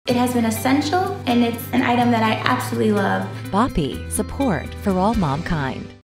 It has been essential, and it's an item that I absolutely love. Boppy, support for all momkind.